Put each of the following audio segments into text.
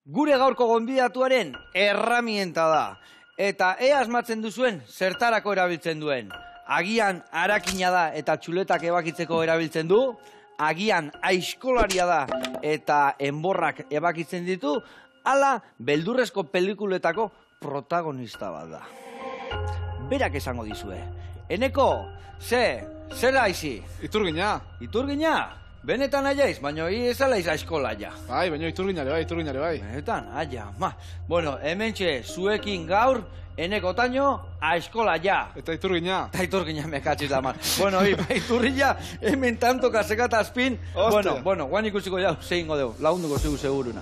Gure gaurko gonbidatuaren erramienta da. Eta ea asmatzen duzuen zertarako erabiltzen duen. Agian harakina da eta txuletak ebakitzeko erabiltzen du. Agian aiskolaria da eta enborrak ebakitzen ditu. Ala beldurrezko pelikuletako protagonista bat da. Berak esango dizue. Eneko, zer aizi? Iturgina. Iturgina? Benetan aiaiz, baina ez alaiz aiskola ja. Bai, baina iturginare bai. Benetan, aia. Bueno, hementxe, zuekin gaur, Eneko Taño, aiskola ja. Eta iturgina. Eta iturgina mekatxiz da, Bueno, iturgina, hemen tanto kasekata azpin. Bueno, guan ikusiko jau, zehingo deu, lagunduko zegu seguruna.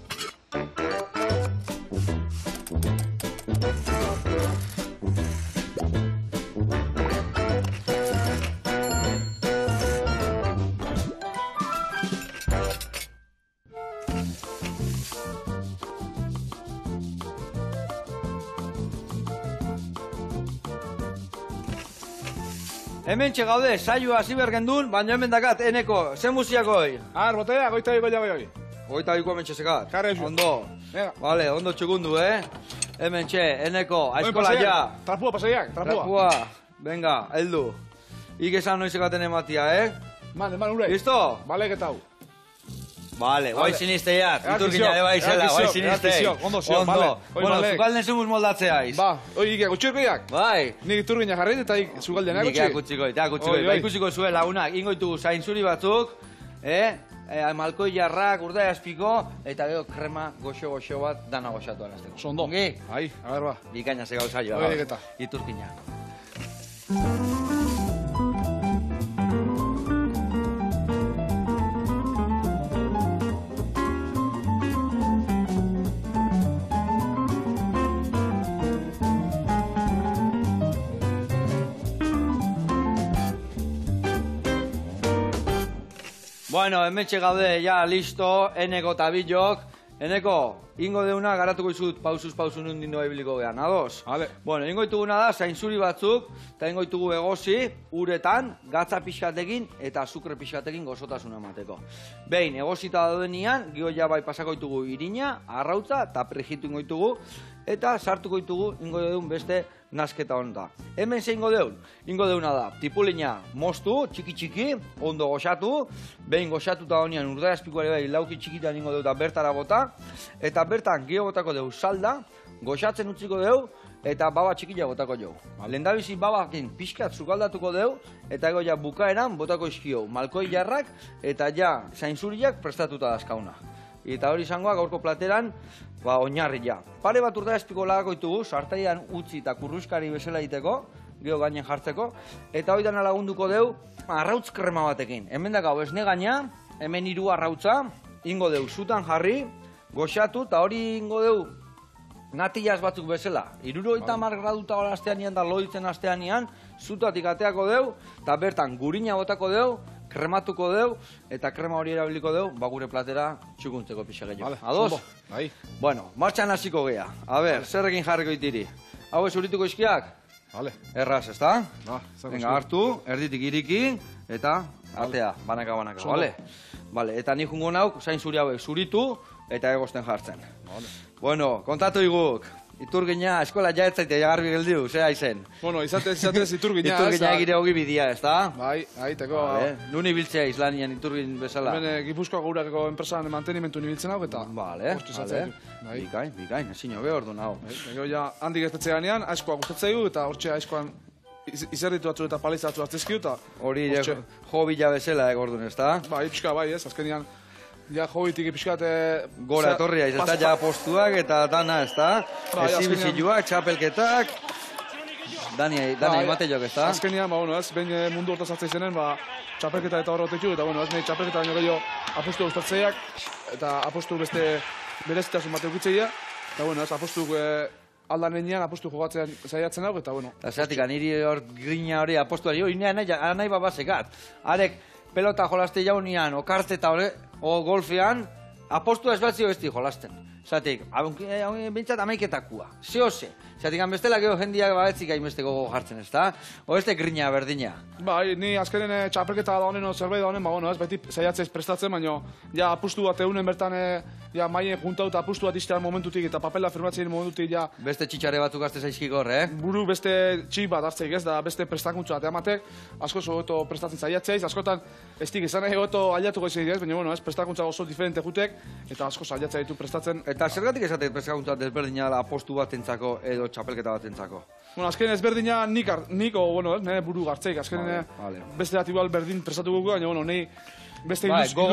Hemen txegaude, saioa hasi bergendun, baina hemen dakat, Eneko, zen musiakoi? Botea, goita goi. Goita biko hemen txesekat. Jarra esu. Ondo. Vale, ondo txegundu, Hemen txe, Eneko, aizkola ja. Trapua, pasaiak, trapua. Venga, heldu. Ikesan noizekaten ematia, Man, ure. Listo? Bale, getau. Vale, guai sinisteiat, iturgina ere bai zela, guai sinistei. Ondo, bale. Bueno, zukalden zemuz moldatzeaiz. Oi, ikia, gutxurkoiak? Bai. Nik iturgina jarrit eta zukalden gutxi? Nik akutsiko, ikusiko zuen lagunak, ingoitugu zainzuri batzuk, malkoi jarrak, urdai azpiko, eta gero krema goxo bat dana goxatu alazteko. Sondo. Ongi? Ai, a ber, ba. Bikaina zegau zaioa. Oi, egeta. Iturgina. Bueno, hemetxe gaude, ja, listo, Eneko eta Bilok. Eneko, ingo deuna garatuko izut pausuz nundin doa ibiliko gehan, ados? Vale. Bueno, ingo dituguna da, zainzuri batzuk, eta ingo ditugu egozi, uretan, gatza pixkatekin eta azukre pixkatekin gozotasuna emateko. Behin, egozita daudenian, gio ja bai pasako ditugu irina, arrautza, eta prejitu ingo ditugu, eta sartuko ditugu ingo deun beste nasketa honetan. Hemen ze ingo deun? Ingo deuna da, tipulina moztu, txiki, ondo goxatu, behin goxatuta honian urdai azpikoare bai lauki txikitan ingo deu eta bertara bota, eta bertan gio botako deu salda, goxatzen utziko deu, eta baba txikila botako jau. Lehendabizi babakin pixkat zukaldatuko deu, eta ego ja bukaeran botako izkio malkoi jarrak, eta ja zainzuriak prestatuta dazkauna. Eta hori izangoa gaurko plateran, oinarri ja. Pare bat urdai azpiko lagako ditugu, sartaian utzi eta kurruskari bezala diteko, geho gainen jartzeko, eta hori dana lagunduko deu arrautz krema batekin. Hemen dakau esne gaina, hemen 3 arrautza, ingo deu zutan jarri, goxatu, eta hori ingo deu natilaz batzuk bezala. 70 graduta gara asteanian da loitzen asteanian, zutatik ateako deu, eta bertan gurina botako deu, krematuko deu, eta krema hori erabiliko deu, gure platera txukuntzeko pixa gehiago. Ados? Bai. Bueno, martxan hasiko gea. A ber, zerrekin jarriko itiri. Hau ez urituko izkiak? Vale. Erraz, ez da? Venga, hartu, erditik iriki, eta atea, banaka. Vale, eta nik jungo nauk, zain zuri hauek zuritu, eta egosten jartzen. Bueno, kontatu iguk. Iturgina, eskola jaetzaite jagarbi geldiu, zea izen. Bueno, izatez iturgina. Iturgina egire hogi bidia, ez da? Bai, teko. Nuni biltzea izlanian iturgin bezala. Hemen Gipuzkoa gaurakeko enpresan mantenimentu nibiltzen hau, eta... Vale. Bikain, ezin hobe ordu nahu. Ego ja, handik ez ganean, aizkoa gustatzeigu, eta hortxe aizkoan izerditu batzu eta paliza batzu hartzizkiu, eta... Hori jo bila bezala egordun, ez da? Bai, pixka bai, ez, azkenian... Ja, jobitik pixkat... Gora etorria, ez da, ja postuak eta dana, ez da? Ezibizioak, txapelketak... Dani emate jok, ez da? Azkenian, ez, behin mundu hortaz hartzei zenen, txapelketa eta horreteku, eta, ez, nahi txapelketa baino gehiago apostu gustatzeiak, eta apostu beste berezitasun bat eukitzeia, eta, ez, apostu aldan enean, apostu jogatzen zaiatzen hau, eta, Eta zeratik, niri hor grina hori apostuari, hori nahi babasekat. Arek, pelota jolaste jaunian, okarte eta golfean, apostua ez batzio ez di jolasten. Zatik, bintzat amaiketakua, zehose. Zatik, bestela geho jendiak baetzik hainbesteko gogo jartzen, ez da? O ez de grina berdina. Bai, ni azkenen txapelketa da honen, zerbait da honen, bueno, ez beti saiatzez prestatzen, baina ja apustu bat eunen bertan ja maien juntau eta apustu bat iztean momentutik eta papela firmatzen momentutik ja... Beste txitxare batzuk azte zaizkigor, Buru beste txip bat hartzeik ez, da beste prestakuntza bat ematek, asko hobeto prestatzen saiatzeiz, askotan ez dik izan hobeto aliatuko izan ez, baina bueno, ez prestakuntza oso diferente jutek, eta asko saiatzea ditu prestatzen. Eta zergatik esatek prestakuntza desberdina apostu batentzako edo txapelketa batentzako? Bueno, azken ezberdina niko, bueno, nire buru gartzeik, azken beste bat igual berdin prestatu gugu, baina, bueno, nahi beste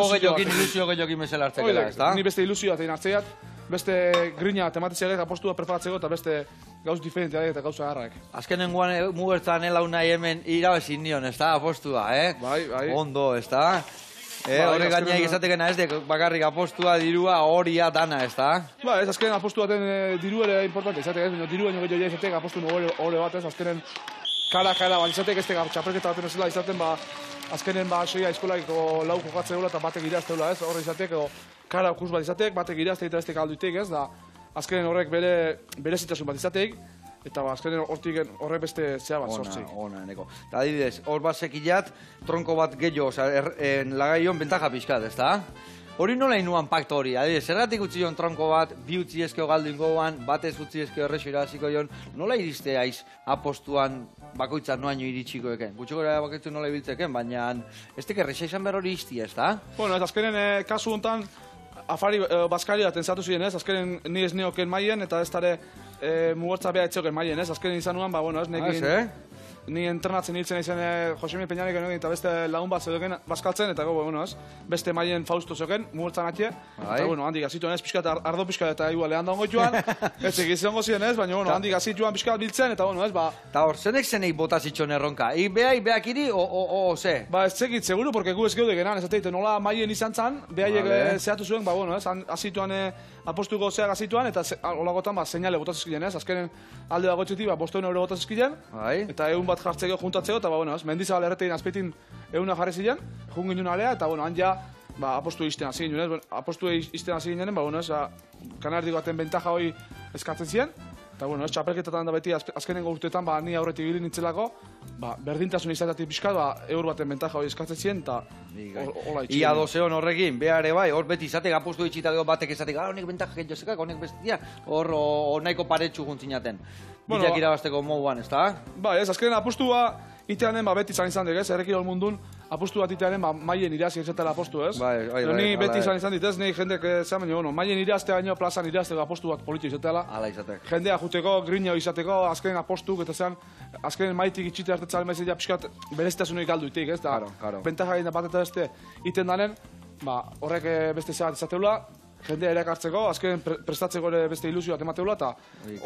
ilusio gehiokin bezala hartzekela, ez da? Ni beste ilusioa egin hartzeiat, beste grina tematizia apostua preparatzeko eta beste gauz diferentia eta gauza garrak. Azkenen guan mugertzan launai hemen irabezin nion, ez da, apostua, Bai. Ondo, ez da? Horrek gaina egizatekena ez de bakarrik apostua, dirua, horia, dana, ez da? Ba, ez azkenen apostu baten diru ere importante izatek, ez, diru baino gehiago izatek apostu hori bat ez, azkenen kara, izatek ez txapelketa baten ezela izaten, azkenen soia eskolaiko lau jokatzeula eta batek irazteula ez, horre izatek, kara okus bat izatek, batek irazte eta ez alduitek ez, da azkenen horrek berezitasun bat izatek, eta azkenen horrek beste zea bat sortzik. Ona, eneko. Eta adibidez, hor bat sekilat, tronko bat gehiago, lagaion bentaja pixkat, ez da? Hori nola inuan pakto hori, adibidez, zergatik utzi joan tronko bat, bi utzi ezkeo galdu ingoan, batez utzi ezkeo errexo iraziko joan, nola iriste aiz apostuan bakoitzat noaino iritsiko eken? Gutxo gara bakoitzu nola ibiltzeken, baina ez teke errexa izan behar hori izti, ez da? Bueno, ez azkenen kasu honetan, afari Baskari bat enzatu ziren ez, azkenen ni ez neoken maien eta ez dara mugortza beha etxoken maien ez, azkenen izan nuan, bueno, ez nekin... Ni entrenatzen hiltzen izan Josemi Peñanek egin eta beste lagun bat zedoken bazkaltzen, eta bueno, ez, beste maien Fausto zedoken, mugortzan atxe, eta bueno, handik azituen ez, pixkat ardo pixkat eta igual lehan daungo joan, ez egiziongo ziren ez, baina bueno, handik azituan pixkat biltzen, eta bueno, ez, ba... Eta hor, zenek zenei botazitxon erronka, beak iri, o ze? Ba, ez zekit, seguru, porque gu ez geude genan, ez ateite, nola maien izan zan, behaiek zehatu zuen, ba, bueno, ez, azituan apostuko zeak azituan, eta holagotan, ba, seinale botazizkilen, ez, azkenen alde dagotxetik, ba, 500 euro botazizkilen, eta egun bat jartzeko, juntatzeko, eta, ba, bueno, ez, mendizabal erretein azpeitin eguna jarri ziren, jun ginen alea, eta, bueno, han ja, ba, apostu izten hasi ginen, apostu izten hasi ginen, ba, bueno, ez, kanardiko baten bentaja hori eskatzen ziren, eta, bueno, ez, txapelketetan da beti azkenengo urteetan, ba, ni aurretik gilin nintzelako, ba, berdintasun izatetik pixkat, ba, eur baten bentaja hori eskatzen ziren, eta hola itxien. Ia dozeon horrekin, behar bai, hor beti izatek apostu itxitako batek izatek, honek bentaja gehiago zekak, honek bestia, hor nahiko paretsu juntzinaten. Bitak irabazteko moduan, ez da? Ba, ez, azkenen apustua iteanen, ba, beti izan dek, ez, errekirol mundun, apostu bat iteanen, ba, maien irazi ezetela apostu, ez? Bai, ni beti izan ditez, ni jendek zean, baina, bueno, maien irazte baino, plazan irazteko apostu bat politio izetela. Hala izatek. Jendea juteko, grina izateko, azkenen apostuk, eta zean, azkenen maitik itxite hartetzalen maiz ja pixkat berezitasunik galdu itik, ez? Karo. Bentaja egin bat eta beste iten danen, ba, horrek beste zebat izateula, jendea erakartzeko, azken prestatzeko ere beste ilusioa emateula, eta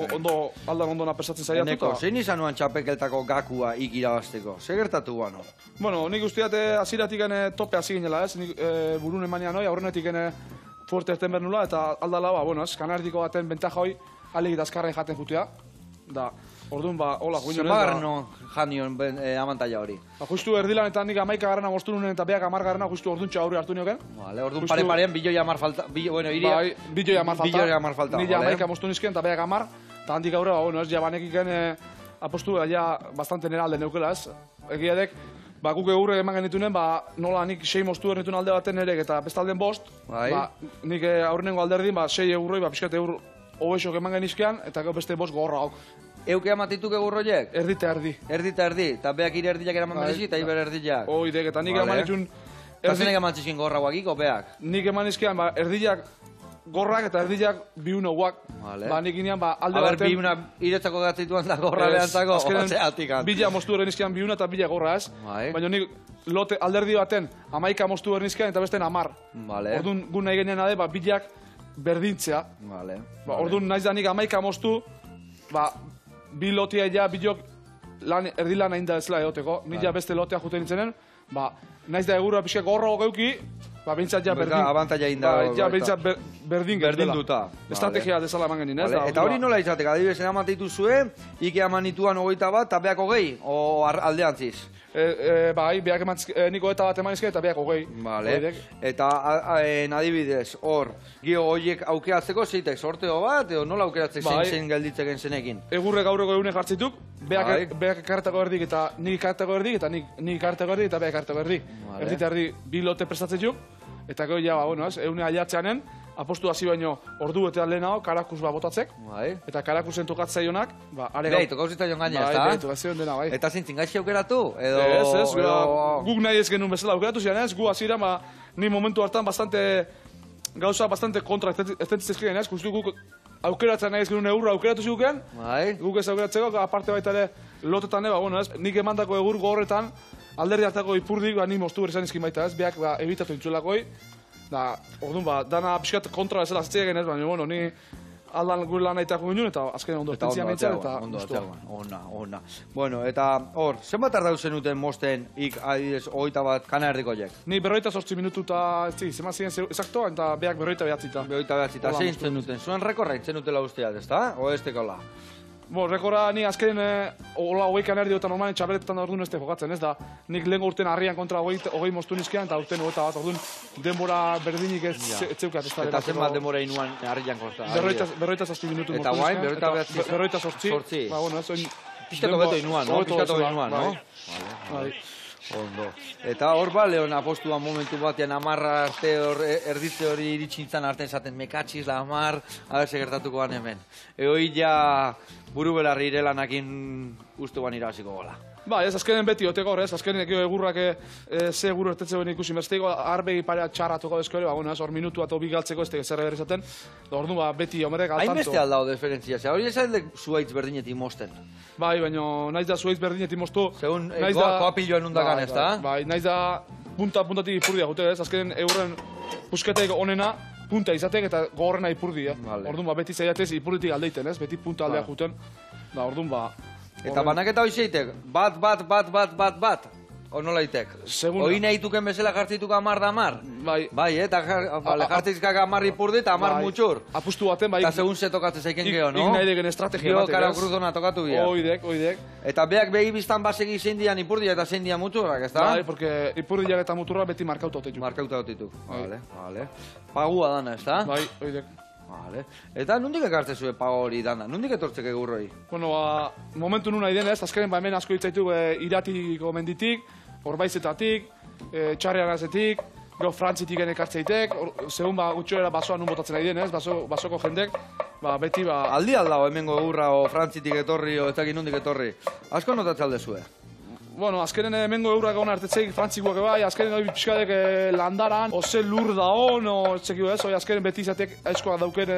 aldan ondona prestatzen zaiatu. Eneko, zein izan nuan txapelkeltako gakua ikirabazteko? Ze gertatu guano? Bueno, nik usteat aziratik tope hasi ginela, ez? Nik burun emanean hoi, aurrenetik fuerte erten behar nula, eta aldala, ba, bueno, ez, kanardiko baten bentaja hoi, alegit azkarren jaten jutea. Da, orduan, ba, hola, guinen ez da... Zemagarno janion amantaia hori? Ba, justu erdilan eta nik 11 garrana goztu nunen eta beak 10 garrana justu orduntxa aurri hartu nioken. Vale, orduan pare-parean biloi 10 falta, bueno, iria... Bai, biloi 10 falta. Biloi 10 falta, Ni ja 11 moztu nizken eta beak 10, eta handik aurre, ba, bueno, ez, ja banekiken apostu, ja, bastante nera alde neukela, ez. Egiadek, ba, guk egurre eman genitunen, ba, nola nik 6 moztu ernituen alde baten nerek eta bestalden 5, ba, nik aurrenengo alderdin, ba, 6 eurroi, ba, pixkat eur hobesok eman genizkean, eta gero beste 5 gorra hau. Euke amatituk egurroiek? Erdi eta erdi. Erdi eta erdi, eta beak ire erdiak eraman berezi, eta iber erdiak. Oidek, eta nik eman itxun... Eta zenek eman txizkin gorra guakik, o beak? Nik eman izkean, ba, erdiak gorrak eta erdiak biuno guak. Ba, nik inean, ba, alde baten... Aber, biuna iretzako gatzituan da gorra behantzako, ose atikan. Bila moztu eren izkean biuna eta bila gorra, ez? Baina nik lote alderdi baten 11 moztu eren izkean eta beste 10. Orduan, gu nahi genean ade, ba, bilak berdintzea. Orduan, naiz da nik 11 moztu, ba, bi lotia ja, bilok erdilan hain da ezela egoteko. Nik ja beste lotea juten nintzenen, ba, naiz da egurra pixka gorra geuki, ba, bintzat ja berdin... Abantaia inda... Ja, bintzat berdin berdin duta. Estrategia dezala eman genin, ez? Eta hori nola izatek, adibidez, eman dituzue, Ike amanituan 21 eta beak 20, o aldeantziz? Bai, beak niko eta bat emanizke eta beak 20. Vale. Eta adibidez, hor, gio horiek aukeratzeko zeitek sorteo bat, edo nola aukeratzek zein gelditzeken zenekin? Egurre gaurreko egunek hartzituk, beak kartako erdik eta nik kartako erdik, eta nik kartako erdik eta beak kartako erdik. Erdita erdi bi lote prestatzen juk, eta gero ja, egune aiatzeanen, apostu hasi baino ordu eta lehenago karakus botatzek, eta karakusen tokatzaionak, Behi, tokauzitaion gaina, ez da? Behi, tokauzitaion dena, bai. Eta zintzin gaixi aukeratu? Ez, guk nahi ez genuen bezala aukeratu zian ez, gu hasiera, ni momentu hartan gauza bastante kontra estentzizkien ez, guztu guk aukeratzen nahi ez genuen eurra aukeratu ziguken, guk ez aukeratzeko, aparte baita ere lotetan nik emandako egur gorretan, alderdi hartako ipurdik, ni moztu berizan izkin baita ez, beak ebitatu intzuelakoi, orduan dana pixkat kontra bezala zitzegen ez, baina ni aldan gure lan aitako ginen eta azkenean ondo estentzia nintzen eta guztua. Ona. Bueno, eta hor, zenbat ardau zenuten mosten adibidez 21 kana erdikoiek? Ni 48 minutu eta zeman ziren ezaktoa eta beak 49 eta. 49 eta zein zenuten, zuen rekorra intzenutela usteat, ez da? O ez tekola? Rekorra ni azken hola 20 erdi eta normalen txaperetetan da orduan ez jokatzen, ez da. Nik lehen urten harrian kontra 20 mostu nizkean eta urten 21 orduan denbora berdinik ez zeukat. Eta zenbat denbora inuan harrian kontra? 47 minutu mostu nizkean. Eta guain, 48? Pixkatu beto inuan, no? Pixkatu inuan, no? Bai. Ondo. Eta hor Leon apostuan momentu batean 10 arte erditze hori iritsintzan arte esaten mekatxiz la 10, a ber gertatuko ban hemen. Hoi ja buru belarri irelanakin ustuan irabaziko gola. Ba, ez azkenen beti oteko hor, ez azkenen egurrak ze eguru ertetze bene ikusi mersteiko, arbegi parea txarra toko dezko ere, hor minutu bat obi galtzeko ez zer eber esaten, da orduan beti omerek altanto. Hainbeste aldao diferentzia, hori esan zuaitz berdineti mosten. Bai, baina naiz da zuaitz berdineti mostu. Segun koapilloan undagan ez da? Bai, naiz da puntatik ipurdia jute, ez azkenen eurren pusketek onena, punta izatek eta gogorrena ipurdia. Orduan beti zaiatez ipurditik aldeiten, ez? Beti punta aldea juten, da orduan Eta banaketa hoi zeitek, bat, o nola itek? Hoi nahi tuken bezala jartzituka 10 da 10? Bai, eta jartzizkak 10 ipurdi eta 10 mutxur. Apustu baten, bai. Eta segun ze tokatzen zeiken geho, no? Ik nahi degen estrategia batek, ez? Kara kruzona tokatu bia. Oidek. Eta beak behi biztan basegi zein dian ipurdia eta zein dian mutxurrak, ez da? Bai, porque ipurdiak eta mutxurra beti markauta otetuk. Markauta otetuk, vale. Pagua dana, ez da? Bai, oidek. Vale. Eta nondik ekartze zuen pago hori dana? Nondik etortzek egurroi? Bueno, momentu nuna idenez, azkenen hemen asko ditzaitu iratiko menditik, orbaizetatik, txarrianazetik, gero frantzitik ekartzeitek, segun gutxoera basoa nun botatzen nahi denez, basoko jendek, beti Aldi aldao hemengo egurra o frantzitik etorri o ezakit nondik etorri. Asko notatzen alde zue? Bueno, azkenen hemengo eurrak hona hartetzeik frantzikoak bai, azkenen hori pixkadek landaran, oze lur da hon, txekio ez, azkenen beti izatek aizkoak dauken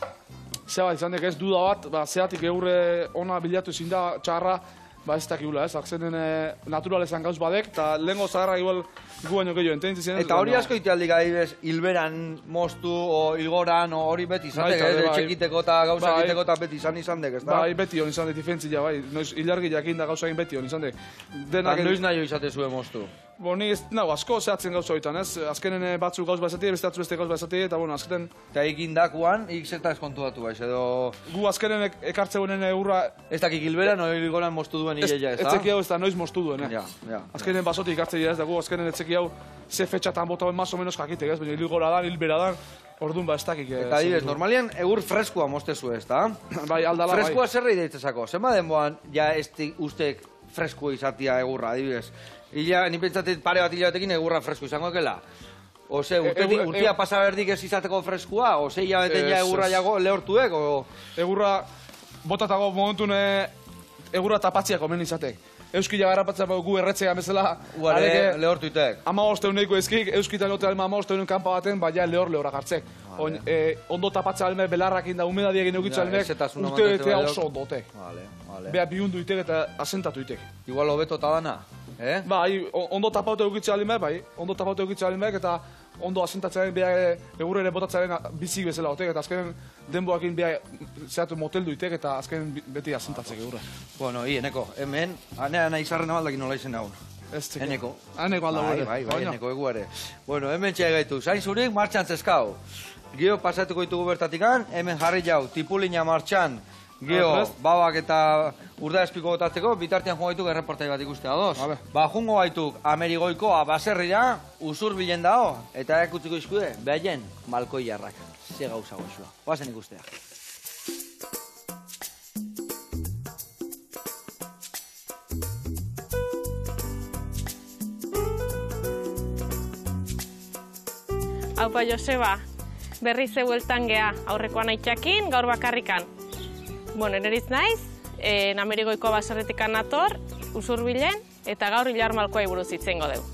zeba izan dek ez duda bat, zeatik eurre ona bilatu ezin da txarra, ez dakigula ez, azkenen naturalezan gauz badek, eta lehenko zaharra igual gu baino gehiago ententzen. Eta hori asko itealdik adibidez, hilberan moztu, o hilgoran, o hori beti izandek, ez? Txekiteko eta gauza egiteko eta beti izan dek, ez da? Bai, beti hon izan dek difentzia, bai. Noiz hilargi jakin da gauza egin beti hon izan dek. Noiz nahi izate zuen moztu? Bo, ni asko zehatzen gauza horietan, ez? Azkenen batzu gauz baizati, beste atzu beste gauz baizati, eta bueno, azkenen... Eta egindakuan, zertaz kontuatu baiz, edo... Gu azkenen ekartze guenen eurra... Ez dakik hilberan, o hilgoran moztu duen hileia, ez da? Etzeki hau ez da noiz moztu duen, azkenen basotik ekartze dira ez da, gu azkenen etzeki hau ze fetxatan bota ben maso menos jakitek, ez? Baina hilgora dan, hilbera dan, orduan ez dakik... Eta dibes, normalian egur freskua moztezu, ez da? Bai, aldala, bai. Freskua zerrei deitzezako, zenba denboan, ja ustek freskua izatia egurra, adibidez. Ila, ni pentsatet pare bat hilabetekin egurra fresku izango ekela. Ose, urtia pasa berdik ez izateko freskua? Ose, hilabeten ja egurra jago lehortuek? Egurra, botatago momentun egurra tapatziak omen izatek. Euskila garrapatzen gu erretzea bezala... Uare, lehortuitek. 15 eguneiko ezkik, euskitan lote alma 15 egunen kanpa baten, baina lehorrak hartzek. Ondo tapatzea alme belarrakin da humedadiegin eukitza almek, urte oso ondote. Beha bihundu itek eta asentatu itek. Igual hobeto eta dana? Bai, ondo tapaute eukitza alime, bai. Ondo tapaute eukitza alimek eta ondo asentatzen beha egurrere botatzen bizik bezala otek, eta azkenen denboakin beha zehatu moteldu itek eta azkenen beti asentatzen egurra. Bueno, eneko, hemen, anea izarren abaldakin nola izen hau. Eneko. Eneko alda gure. Bai, eneko eguare. Bueno, hemen txea gaitu, zain zurik martxan zeskau. Gio pasatuko ditugu bertatikan, hemen jarri jau, tipulina martxan, Geo, babak eta urda espiko botatzeko, bitartean joan gaituk erreportai bat ikustea doz. Ba, jungo gaituk Amerigoikoa baserrira, usur bilen dao, eta ekutziko izkude, behaien malkoi jarrak. Ze gauza goxua. Oazen ikustea. Aupa Joseba, berriz bueltan gea, aurrekoan aitzakin, gaur bakarrikan. Bueno, neriz naiz, Amerigoikoa baserretikan nator, usurbilen, eta gaur Ilar Malkoa buruz itzengo dugu.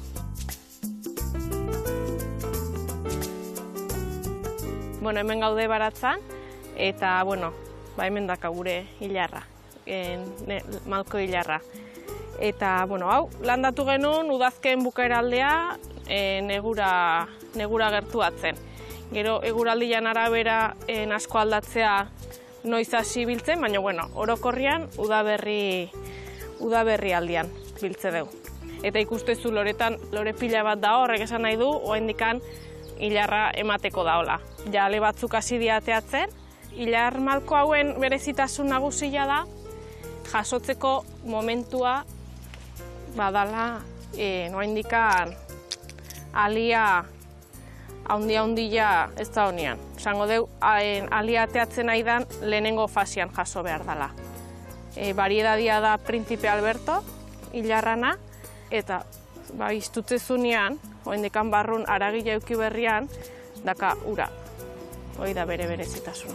Bueno, hemen gaude baratzan, eta, bueno, hemen daka gure Ilarra, Malko Ilarra. Eta, bueno, hau, landatu genuen udazken bukaeraldea negura gertu atzen. Gero, eguraldian arabera asko aldatzea noiz hasi biltzen, baina, bueno, orokorrian udaberri aldian biltze dugu. Eta ikustezu loretan, lore pila bat da horrek esan nahi du, oraindikan Ilarra emateko daola. Ja, ale batzuk hasi diateatzen, Ilar Malko hauen berezitasun nagusia da, jasotzeko momentua badala, oraindikan alia handia ez da honean. Esango deu, alia ateatzen nahi dan lehenengo fasian jaso behar dela. Bariedadia da Príncipe Alberto, Ilarrana, eta iztutzezunean, oendekan barrun aragila euki berrian, daka ura. Hoi da bere berezitasuna.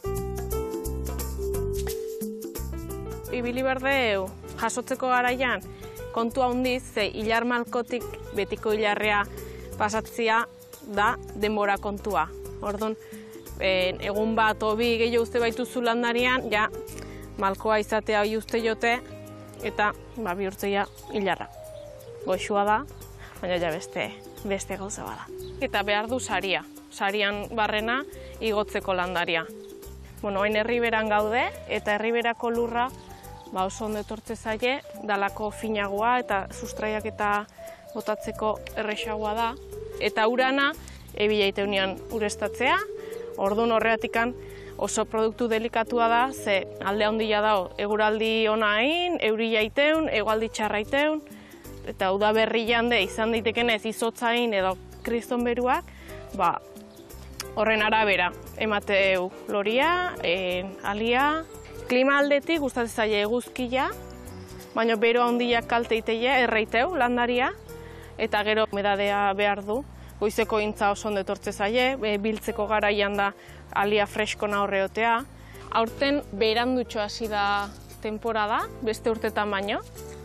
Ibili berdeu, jasotzeko garaian, kontua handiz, ze Ilar Malkotik betiko Ilarrea pasatzia da denbora kontua. Orduan, egun bat obi gehiago uste baituzu landarian, ja, Malkoa izatea hori uste jote, eta bihurtzea Ilarra. Goxua da, baina ja beste gauza bada. Eta behar du saria, sarian barrena igotzeko landaria. Bueno, hain herriberan gaude, eta herriberako lurra oso ondo etortze zaie, dalako finagoa eta sustraiak eta botatzeko erresagoa da. Eta urana, ebilaiteunean urestatzea, orduan horreatikan oso produktu delikatua da, ze alde handia da, eguraldi ona hain, euri jaiteun, egualdi txarra iteun, eta udaberri jande izan daitekenez izotza hain edo kriston beruak, horren arabera emateu loria, alia. Klima aldetik gustatzen zaie eguzkia, baina bero handiak kalte iteia erraiteu landaria, eta gero humedadea behar du. Goizeko intza oso ondo etortze zaie, biltzeko garaian da alia freskona horreotea. Aurten berandutxo hasi da temporada, beste urtetan baino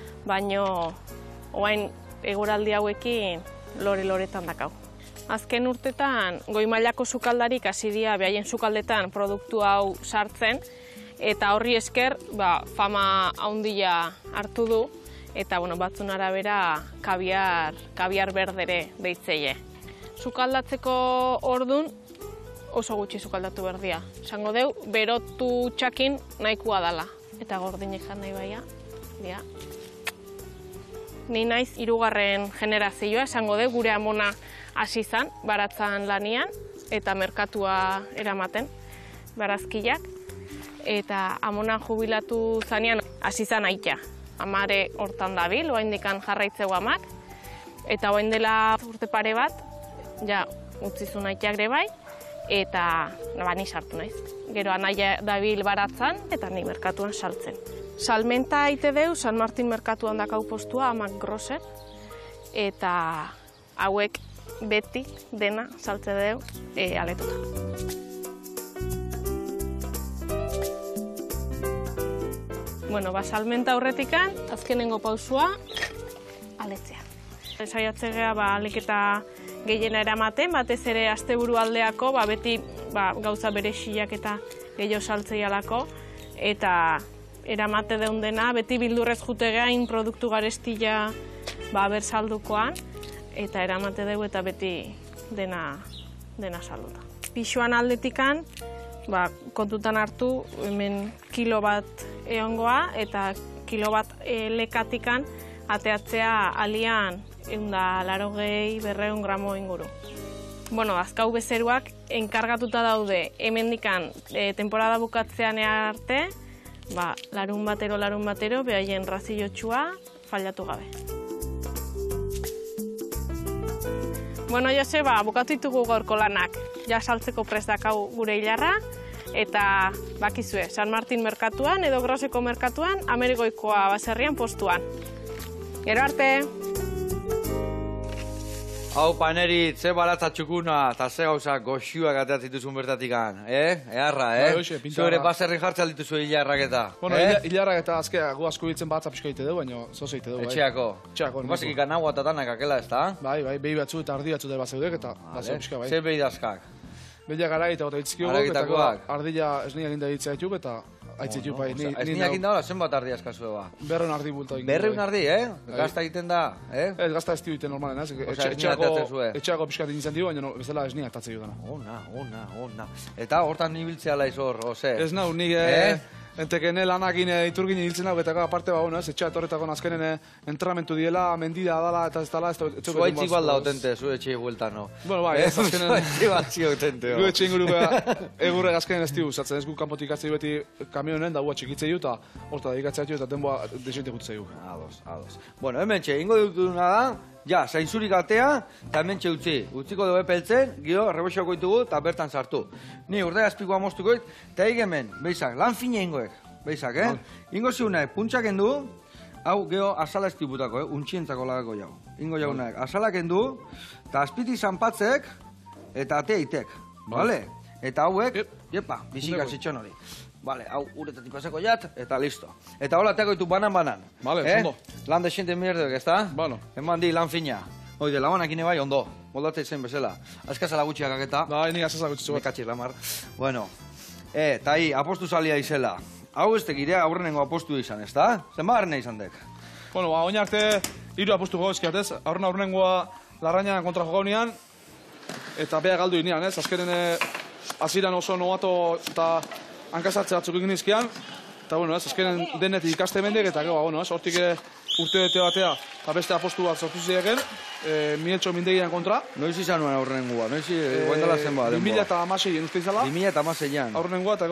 orain eguraldi hauekin lore-loretan dakau. Azken urtetan goi mailako sukaldarik hasi dira behaien sukaldetan produktu hau sartzen, eta horri esker fama handia hartu du, eta batzun arabera kabiar berdere deitzeie. Sukaldatzeko ordun oso gutxi sukaldatu berdia. Esango deu, berotu txakin nahikoa dala. Eta gordinek jan nahi baia, dira. Ni naiz 3. generazioa, esango deu, gure amona hasi zan, baratzan lanian, eta merkatua eramaten, barazkiak. Eta amonan jubilatu zanean hasi zan aita. Amare hortan dabil, oaindikan jarraitzeu amak. Eta oain dela urte pare bat, ja utzizun aitak ere bai, eta ni sartu naiz. Gero anaia dabil baratzan eta ni merkatuan saltzen. Salmenta aite deu, San Martin merkatuan dakau postua, amak grosen, eta hauek beti dena saltze deu aletuta. Bueno, salmenta aurretikan, azkenengo pausua, aletzea. Saiatze gea alik eta gehiena eramaten, batez ere asteburu aldeako, beti gauza berexiak eta gehiago saltzeialako, eta eramate deun dena, beti bildurrez jute gehain produktu garestila bersaldukoan, eta eramate dugu eta beti dena salduta. Pixuan aldetikan, kontutan hartu, hemen kilo bat egongoa, eta kilo bat lekatikan ateatzea alian 180-200 gramo inguru. Bueno, azkau bezeruak enkargatuta daude hemendikan temporada bukatzean arte, larun batero, behaien razilotxua fallatu gabe. Bueno, Joseba, bukatu ditugu gaurko lanak. Ja saltzeko prest dakau gure hilarra, eta bakizue, San Martin merkatuan edo Groseko merkatuan, Amerigoikoa baserrian postuan. Gero arte! Hau, Panerit, ze baratza txukuna eta ze gauza goxuak ateat zituzun bertatikan, Eharra, Zure baserri jartzea dituzu hilarrak eta. Bueno, hilarrak eta azkea gu asko ditzen batza pixka ite dugu, baina zoze ite dugu. Etxeako. Basik ikan nagoa eta tanak akela, ez da? Bai, behi batzu eta ardi batzu dut bat zeudek eta batzu pixka, bai. Ze behi dazkak? Behia gara eta gota itzkiogok, eta ardila esniak inda ditzea dituk eta aitzituk, bai. Esniak inda hola, zenbat ardi askazue ba? Berreun ardi bulta egin. Berreun ardi, Gazta egiten da, Ez, gazta ez diu egiten normalen, ez? Etxeako pixkat egin dio, baina bezala esniak tatzei dutena. Ona. Eta hortan nibiltzea laiz hor, ose? Ez nahu, nik entekene lanakin iturgin hiltzen hau, eta aparte etxea etorretako azkenen entrenamentu diela, mendida dala eta ez dala. Zuaitzik balda otente, zu etxe buelta, no? Bueno, bai, ez azkenen... Zuaitzik batzi otente, Gu etxe inguruko egurre azkenen ez diu, zatzen ez gu kanpotik atzei beti kamionen, da gua txikitzei du, eta horta dedikatzea ditu, eta denboa desente gutzei du. Ados. Bueno, hemen txe, ingo dutuna da, ja, zainzurik atea, eta hemen txe utziko dugu epeltzen, gio, reboxako ditugu, eta bertan sartu. Ni urde azpikoa moztuko dit, eta hemen, behizak, lan fine ingoek, behizak, Ingo ziunaek, puntxak endu, hau geho azala estibutako, untxientzako lagako jau. Ingo jaunaek, azalak endu, eta azpiti zanpatzek, eta atea itek, bale? Eta hauek, jepa, bizika zitxon hori. Vale, hau uretatik pasako jat, eta listo. Eta hola, teako ditu banan. Vale, ondo. Lan de xente mierdek, ez da? Bueno. Eman di, lan fina. Oide, labanak ine bai, ondo. Moldatzea izen bezala. Azkazala gutxiak aketa. Bai, nik azazala gutxiak. Nekatxik, lamar. Bueno, eta hi, apostu salia izela. Hau ez tegirea aurrenengo apostu izan, ez da? Zenba arne izan dek? Bueno, oin arte, 3 apostu gogezkiat, ez? Aurrenengoa larraina kontra jogaunean, eta beha galdu inean, ez? Azkenen aziran oso nogato eta hankasartze batzuk egin izkian, eta bueno, ez, azkenen denetik ikaste mendek, eta gero, bueno, ez, hortik urte batea, eta beste apostu bat sortu zideaken, Mieltxo mindegian kontra. Noiz izan nuen aurrenengoa, noiz guendala zenba, denboa. 2016 uste izala. 2016an. Aurrenengoa, eta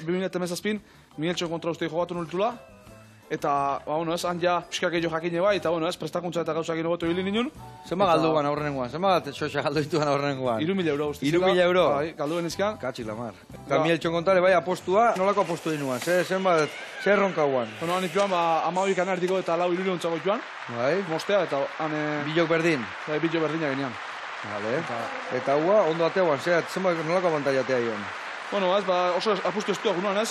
2017 Mieltxo kontra uste jogatu nultula. Eta, bueno, ez, han ja pixkak egin jakine bai, eta, bueno, ez, prestakuntza eta gauzak inogotu hilin ninun. Zenba galdu gana aurrenengoan, zenba xoxa galdu dituan aurrenengoan? 3.000 euro uste. 3.000 euro? Bai, galdu genizkian. Katxik lamar. Eta Mieltxon kontare bai apostua, nolako apostu dinuan, zenbat, zer ronka guan? Bueno, han ikuan, 12 kanardiko eta 4 iruleontzako ikuan. Bai. Mostea, eta han... Bilok berdin? Bai, bilok berdina genean. Vale. Eta hua, ondo ateuan, zenbat nolako abantaiatea ion? Bueno, ez, oso apustu ez duak unuan, ez.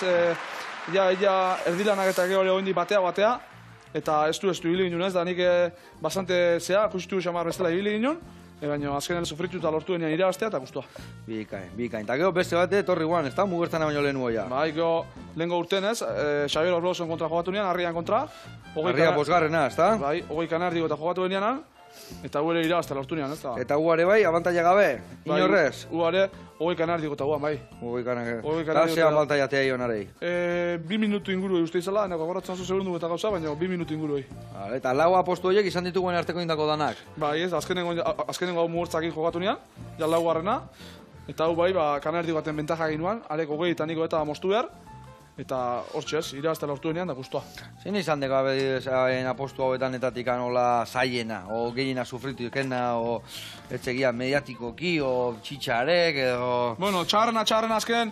Ja, erdilanak eta gero lehoindi batea, eta ez du hili ginen, ez, da nik bastante zea, justu xamar bestela hili ginen, baina azkenean sufritu eta lortu denean irabaztea eta guztua. Bikain. Eta gero beste bate, torri guan, ez da, mugertan baino lehen ja. Bai, gero lehenko urten ez, Xabier Orloson kontra jogatu nean, Arrian kontra. Arria bosgarrena, ez da? Bai, 20 kanardiko eta jogatu denean, eta guere irabaztea lortu nean, ez da. Eta guare bai, abantaia gabe, inorrez? Guare, 20 kanardiko eta guan, bai. 20 kanardiko. Eta zea abantaiatea ionarei? 2 minutu inguru uste izala, enako goratzen zu segundu eta gauza, baina 2 minutu inguru. Eta lau apostu horiek izan dituguen arteko indako danak? Bai, ez, azkenengo hau mugertzakin jogatu nean, ja lau garrena, eta hau bai, kanardiko baten bentaja ginuan, areko gehi eta niko eta mostu behar, eta hortxe ez, irabazte lortu denean da guztua. Zein izan deko apostu hauetan etatik anola zaiena, o gehiena sufritu ikena, o etxegia mediatikoki, o txitxarek, edo... Bueno, txarrena azken...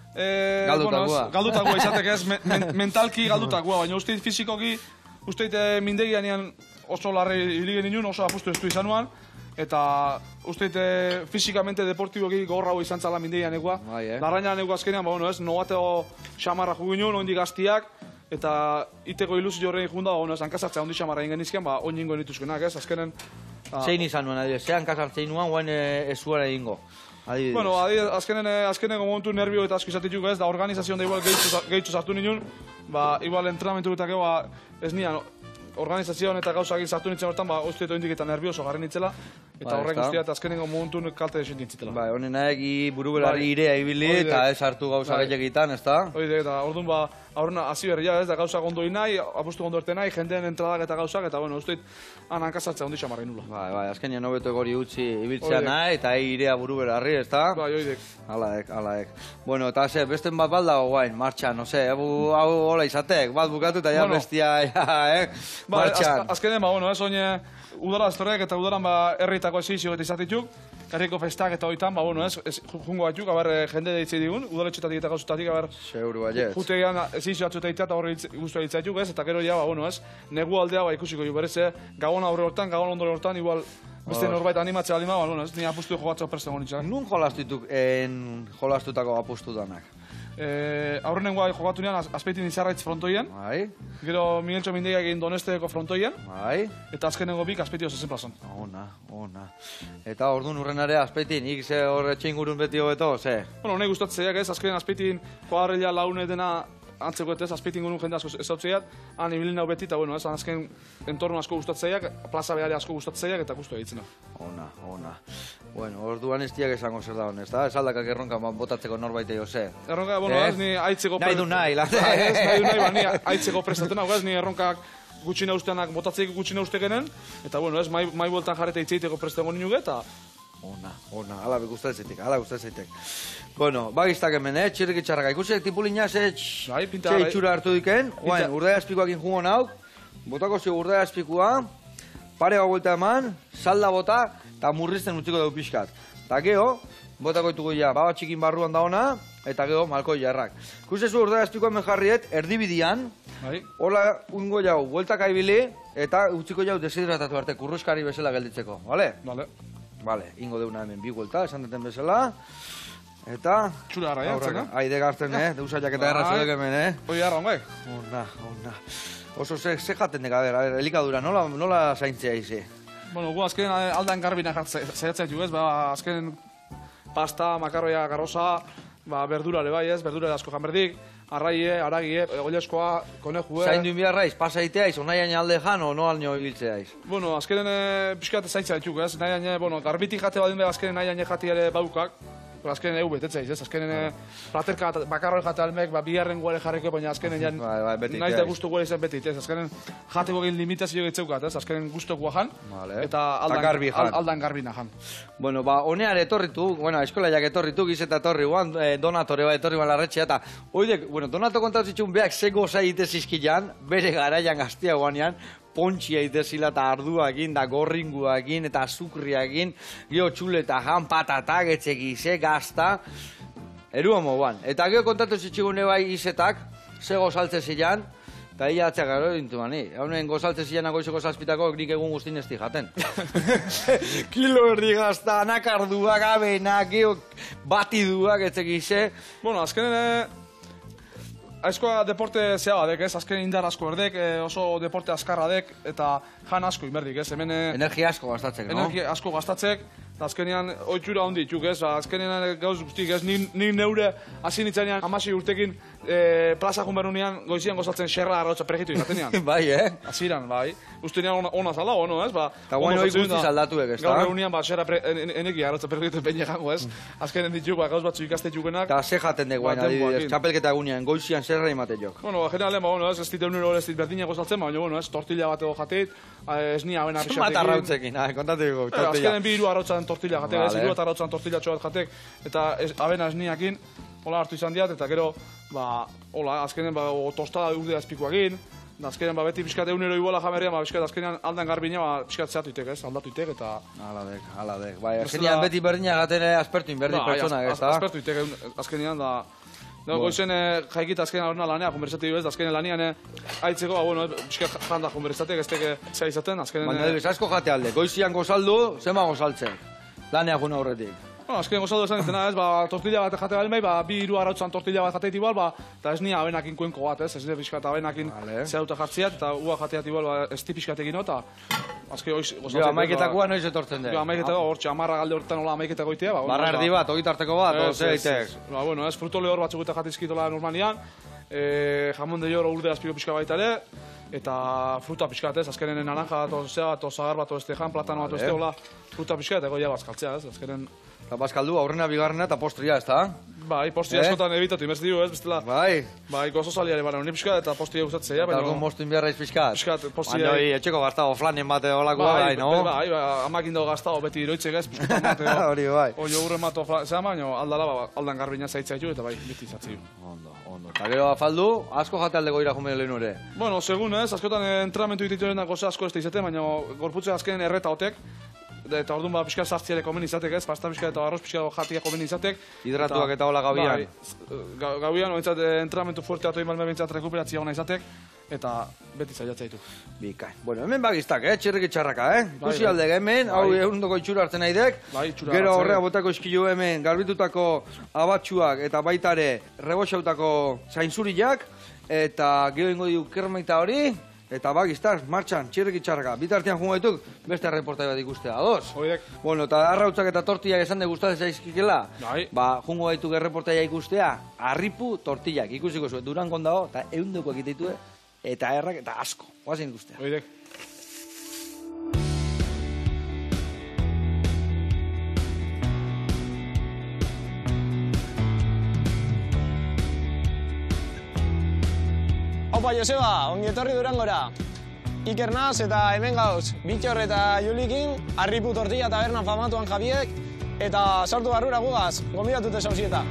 Galdutakoa. Galdutakoa izatek ez, mentalki galdutakoa, baina uste fizikoki, uste mindegianean oso larre hiligen inun, oso apustu ez du izanuan, eta uste fizikamente deportiboki gorrago izan zala mindegian egoa. Larraina nego azkenean, bueno ez, nogateo xamarra jugu ondi gaztiak, eta iteko ilusio horrein junda, bueno ez, hankasartzea ondi xamarra ingen izkian, oin ingo nituzkenak ez, azkenen... Zein izan nuen, adibidez, ze hankasartzea inuan, guen ez zuara ingo. Bueno, azkenen momentu nervio eta asko izatituk ez, da organizazioan da igual gehitzu sartu ninun, igual entrenamentu eta ez nian, organizazioan eta gauzak sartu nintzen hortan, uste dut indik eta nervioso garri nintzela, eta horrek guztia eta azkenengo momentun kalte desentin zitzela. Honenaek buruberari irea ibili eta ez hartu gauza gehiagitan, ez da? Oide, eta orduan aurrena hasi berria ez, da gauzak ondo nahi, apustu ondo erte nahi, jendeen entradak eta gauzak, eta bueno, uste han hankasartzea ondi xamarra inula. Azkenean hobeto gori utzi ibiltzea nahi, eta irea buruberari, ez da? Oidek. Alaek. Bueno, eta besten bat baldago guain, martxan, no se, hau hola izatek, bat bukatu eta ja bestia, martxan. Azkenean, bueno, ez, oine, udara aztorek eta udaran herritako esizio eta izatituk, herriko festak eta hoitan, bueno, ez, jungo batzuk, jende deitze digun, udaletxetatik eta gauzutatik, seguru baiet. Jutean esizio batzu eta eta horri guztua ditzaituk, ez, eta gero ja, bueno, ez, negu aldea ikusiko ju berez, gabon aurre hortan, gabon ondore hortan, igual, beste norbait animatzea alima, bueno, ez, ni apustu jogatzea presten gonitxak. Nun jolastutako apustu danak? Aurrenengoa jogatu nian Azpeitin Izarraitz frontoien, gero Migueltxo Mindegiak egin Donesteko frontoien, eta azkenengo bik Azpeitio zezen plazan. Ona. Eta orduan urrenare Azpeitin, ikze horre txingurun beti hobeto, ze? Bueno, nahi gustatzeiak ez, azken Azpeitin joarrela laune dena antzeko ez, Azpeitin gonun jende asko ezautzeak, han ibilin hau beti, eta bueno, ez, azken entorno asko gustatzeiak, plaza behari asko gustatzeiak, eta guztu egitzen. Ona. Bueno, orduan ez diak esango zer da honez, da? Ez aldakak erronka botatzeko norbait edo ze? Erronka, bueno, ez, ni aitzeko... Nahi du nahi, ni aitzeko prestatzen hau, ez, ni erronkak gutxina usteanak botatzeik gutxina ustekenen, eta bueno, ez, mai bueltan jarreta itzeiteko prestatzen nuke, eta... Ona, ala gustazaitek. Bueno, bagiztak hemen, txirrik itxarraka. Ikusiek tipulina ze itxura hartu diken. Guain, urdai azpikoak injungo nauk. Botako zio urdai azpikoa. Parega vuelta eman, salda bota, eta murrizten utziko dugu pixkat. Eta geho, botako ditugu ja, baba txikin barruan da ona, eta geho, malko jarrak. Ikusezu urdai azpikoa hemen jarriet, erdibidian. Hola, ungo jau, bueltaka ibili, eta utziko jau desidratatu arte, kurruskari bezala gelditzeko, bale? Bale, ingo deuna hemen bi guelta, esan duten bezala. Eta... Txura gara, ja? Aide garten, deusaiak eta errazudek hemen, Hoi harra, ongai? Ona. Oso ze jaten dek, elikadura, nola zaintzea izi? Bueno, gu azken aldan garbina zaiatzea ju ez, azken pasta, makarroia, garrosa, berdurare bai ez, berdurare asko janberdik, arraie, aragie, goleskoa, konejue... Zain duin biharraiz, pasa iteaiz, onaiain alde jan, o noal nio ibiltzeaiz? Bueno, azkenen pixkat zaintzea dituk ez, garbitik jate badin behar azkenen nahian jati ere baukak, azkenen egu betetzeiz ez, azkenen platerka bakarroi jate almek, biharren guare jarriko, baina azkenen jan nahiz da guztu guare izan betit ez, azkenen jateko egin limitazio getzeukat ez, azkenen guztokoa jan, eta aldan garbina jan. Bueno, honear etorritu, eskolaiak etorritu, gizeta etorri guan, Donatore etorri guan larretxea, eta oidek, Donato kontatzitxun beak ze goza egite zizkilan, bere garaian gaztia guanean, pontxia itezila eta arduakin, da gorringuakin, eta azukriakin, geho txuleta jan, patatak, etxegize, gazta, eruamo guan. Eta geho kontatu zitxigune bai izetak, ze gozaltze zilan, eta hila atzea garo dintu mani. Haunen gozaltze zilan goizeko zazpitako, nik egun guztin ez jaten. Kilo erdi gazta, anakarduak, abenak, geho batiduak, etxegize. Bueno, azkenen... Aizkoa deporte zehaba dek, ez? Azken indar asko erdek, oso deporte azkarra dek, eta jan asko inberdik, ez? Energia asko gastatzek, no? Energia asko gastatzek, eta azkenean oitxura hondi txuk, ez? Azkenean gauz guztik, ez? Ni neure hasi nitzanean 16 urtekin plaza junberunean goizian gozatzen xerra arrautza pergitu izatenean. Bai, Aziran, bai. Ustenean ona zala, ono, ez? Eta guain hori guztiz aldatuek, ez da? Gaur egunean, xerra eneki arrautza pergitu peine jango, ez? Azkenen dituk, gauz batzu ikaste txukenak. Eta ze jaten dek guain, adibidez, txapelketa egunean, goizian zerra imate jok. Bueno, generalen, ez dit egunero ez dit berdina gozaltzen, baina, tortilla batego jateit, ez nia abena pixatekin. Zumat arrautzekin, kontatuko, tortilla. Azkenen bi hiru arrautzan tortilla jatek, ez hiru arrautzan tortilla txobat jatek, eta abena ez niakin, hola hartu izan diat, eta gero, hola, azkenen tostada urde azpikoakin, azkenen beti pixkat egunero iguala jamerrian, pixkat azkenen aldan garbina, pixkat zehatu itek, ez, aldatu itek, eta... Aladek, bai, azkenean beti berdina gatene aspertu inberdi pertsonak, ez da? Aspertu itek, azkenean da... Goizen jaikita azkenean horna lanea, konversatio ez, azkenean lanean aitzeko, pixkat janda konversatek, ez teke zea izaten, azkenean... Baina edo, asko jate alde, goizian gozaldu, zema gozaltzen, lanea juna horretik. Azkenean gozaldu esan izena ez, tortilla bat jate balmei, bi hiru arrautzan tortilla bat jateit igual, eta ez nia abenakin kuenko bat, ez dira pixkat abenakin zehauta jartziat, eta ua jateat igual, ez ti pixkatekin eta... Gero, amaiketakoa noiz etortzen dut. Amaiketako, hortxe, amarra galde horretan hola amaiketako itea. Barra erdi bat, ogitarteko bat, oze eitek. Bueno, ez, fruto lehor batzuk eta jatizkitola normalian, jamon de lloro urde azpiko pixka baita ere, eta fruta pixkat, ez? Azkenen naranja bat, zea bat, zagar bat, ez tejan, platano bat, ez teola, fruta pixkat, ego ja bazkaltzea, ez? Azkenen... Eta bazkaldu, aurrena, bigarrena eta postria, ez da? Bai, postria askotan ebitatu, inbez diru, ez? Bestela, bai, gozo saliare bera, honi pixkat eta postria gustatzea, baina... Eta moztu inbiarraiz pixkat? Pixkat, postria... Baina, etxeko gaztago flanen bate olako, bai, no? Bai, amak indo gaztago beti iroitzek ez, pixkat mateo... Hori, bai. O jogurre mato flanen, zera baino, aldala, aldan garbina zaitzea ditu, eta bai, biti izatzi. Ondo. Eta gero afaldu, asko jate aldeko ira jumene lehen ere? Bueno, segun ez, askotan entrenamentu dituen dako asko ez da izaten, baina gorputzea azken erreta hotek, eta orduan pixka sartziare komen izatek ez, pasta pixka eta arroz pixka jatia komen izatek. Hidratuak eta hola gauian? Gauian, ointzat entrenamentu fuerte atu inbalme bintzat rekuperatzia hona izatek, eta beti zailatzea ditu. Bikain. Bueno, hemen bagiztak, txerrik itxarraka, Ikusi aldek hemen, hau egundoko itxura hartzen naidek. Gero horrea botako eskilu hemen, garbitutako abatxuak eta baitare reboxautako zainzuriak, eta gero ingo diu kermaita hori, eta bagiztak, martxan, txerrik itxarraka. Bitartean jungo dituk, beste reportai bat ikustea, ados? Hoidek. Bueno, eta arrautzak eta tortillak esan de gustatzen zaizkikela, jungo dituk erreportaia ikustea, arripu tortillak, ikusiko zuen, Durankon dago, eta eundeko egiteitu, eta errak, eta asko. Oazen ikustea. Hoidek. Opa, Joseba, ongi etorri Durangora. Iker naz eta hemen gauz, Bitxor eta Julikin, arripu tortilla tabernan famatuan Javiek, eta sartu barrura gugaz, gonbidatute sauzieta.